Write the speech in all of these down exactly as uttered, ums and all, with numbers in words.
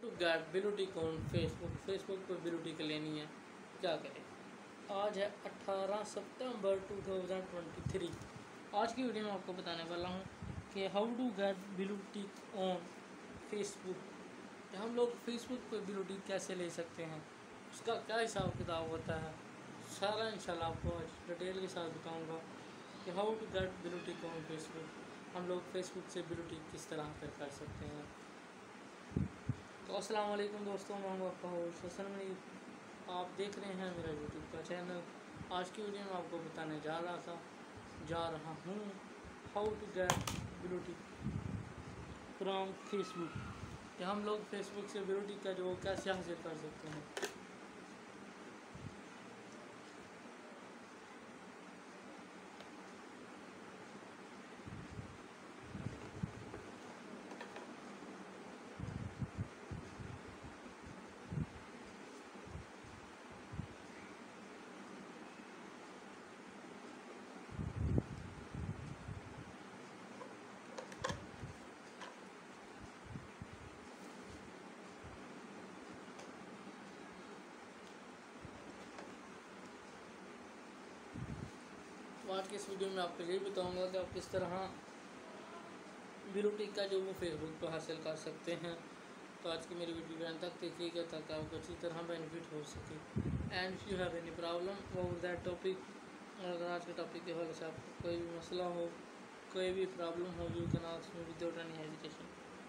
To get blue tick on Facebook. Facebook पर blue tick लेनी है, क्या करें। आज है अठारह सितंबर दो हज़ार तेईस। आज की वीडियो में आपको बताने वाला हूँ कि how to get blue tick on Facebook. हम लोग फेसबुक पर ब्लू टिक कैसे ले सकते हैं, उसका क्या हिसाब किताब होता है, सारा इंशाल्लाह आपको आज डिटेल के साथ बताऊँगा कि how to get blue tick on Facebook. हम लोग फेसबुक से ब्लू टिक किस तरह पर कर सकते हैं। तो अस्सलाम वालेकुम दोस्तों, मैं हूं आपका होस्ट हसन मनीर। आप देख रहे हैं मेरा यूट्यूब का चैनल। आज की वीडियो में आपको बताने जा रहा था जा रहा हूँ how to get blue tick from Facebook, कि हम लोग फेसबुक से ब्लू टिक का जो कैसे हासिल कर सकते हैं। तो आज के इस वीडियो में आपको यही बताऊंगा कि आप किस तरह ब्लू टिक का जो वो फेसबुक पर हासिल कर सकते हैं। तो आज की मेरी वीडियो के अंत तक देखिएगा ताकि आपको अच्छी तरह बेनिफिट हो सके। And if you have any problem over that topic, अगर आज के टॉपिक के हवाले से आपको कोई भी मसला हो, कोई भी प्रॉब्लम हो, you can ask me without any hesitation.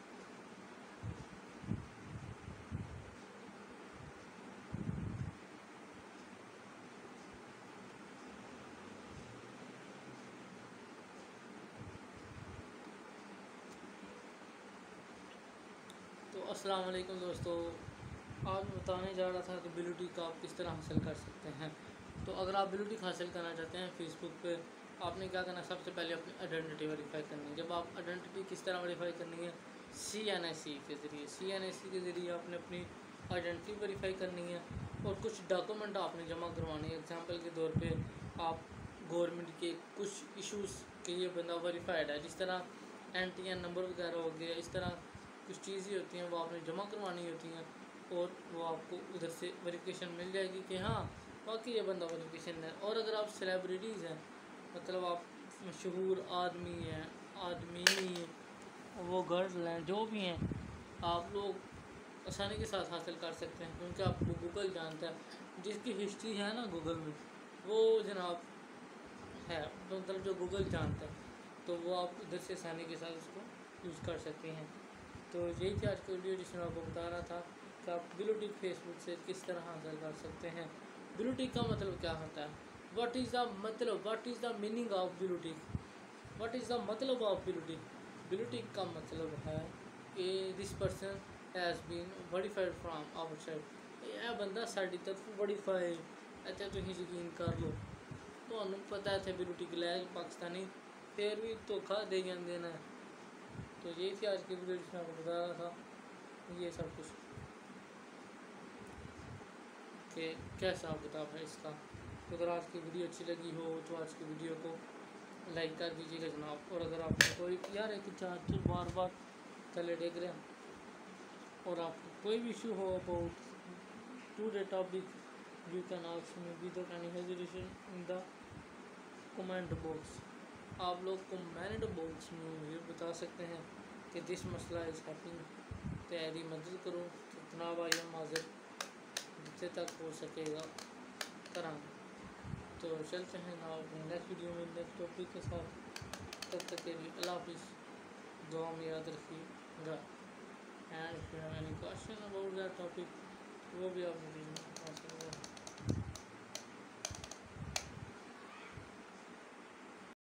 तो अस्सलाम वालेकुम दोस्तों, आज मैं बताने जा रहा था कि ब्लू टिक आप किस तरह हासिल कर सकते हैं। तो अगर आप ब्लू टिक हासिल करना चाहते हैं फेसबुक पे, आपने क्या करना है, सबसे पहले अपनी आइडेंटिटी वेरीफाई करनी है। जब आप आइडेंटिटी किस तरह वेरीफाई करनी है, सी एन एस सी के ज़रिए सी एन एस सी के ज़रिए आपने अपनी आइडेंटिटी वेरीफाई करनी है और कुछ डॉक्यूमेंट आपने जमा करवानी है। एग्जाम्पल के तौर पर आप गवर्नमेंट के कुछ इशूज़ के ये बंदा वेरीफाइड है, जिस तरह एन टी एन नंबर वगैरह हो गया, इस तरह कुछ चीज़ें होती हैं वो आपने जमा करवानी होती हैं और वो आपको उधर से वेरिफिकेशन मिल जाएगी कि हाँ बाकी ये बंदा वेरिफिकेशन है। और अगर आप सेलिब्रिटीज़ हैं, मतलब आप मशहूर आदमी हैं, आदमी वो गर्ल हैं, जो भी हैं, आप लोग आसानी के साथ हासिल कर सकते हैं क्योंकि आपको गूगल जानता है। जिसकी हिस्ट्री है ना गूगल में, वो जनाब है, तो मतलब जो गूगल जानता है, तो वो आप उधर से आसानी के साथ उसको यूज़ कर सकते हैं। तो यही थी आज की वीडियो जिसमें आपको बता रहा था कि आप ब्लू टिक फेसबुक से किस तरह हासिल कर सकते हैं। ब्लू टिक का मतलब क्या होता है, व्हाट इज़ द मतलब what is the meaning of blue tick, what is the मतलब of blue tick. Blue tick का मतलब है कि this person has been verified from outside. यह बंदा साड़ी तरफ वेरीफाइड, अच्छा तुम यकीन कर लो। तो पता है ब्लू टिक लाया पाकिस्तानी फिर भी धोखा दे जाते हैं। तो यही थी आज की वीडियो जिसमें आपको बता रहा था ये सब कुछ कि क्या हिसाब किताब है इसका। तो अगर आज की वीडियो अच्छी लगी हो तो आज की वीडियो को लाइक कर दीजिएगा जनाब। और अगर आपको कोई यार एक चार्जर बार बार चले देख रहे हैं और आपको कोई भी इशू हो about today topic, you can ask me without any hesitation in the comment box. आप लोग कमेंट बॉक्स में मुझे बता सकते हैं कि दिस मसला इज़ हैपनिंग, तैयारी मदद करो जितना भाई हम हाजिर जितने तक हो सकेगा कराएँ। तो चलते हैं ना नेक्स्ट वीडियो में नेक्स्ट टॉपिक के साथ। तब तक के लिए अल्लाह हाफिज़, दुआ में याद रखिएगा। And if you have any question about that topic वो भी आप मुझे